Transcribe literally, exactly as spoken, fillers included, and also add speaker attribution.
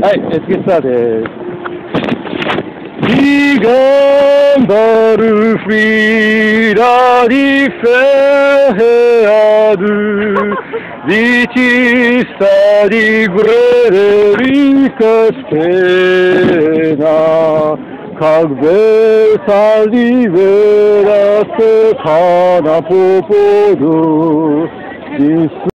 Speaker 1: はい、エスケスターです。Die gambaru Frida di Ferreadu Vici sta di Frederica Stena Как salivera se cana popodo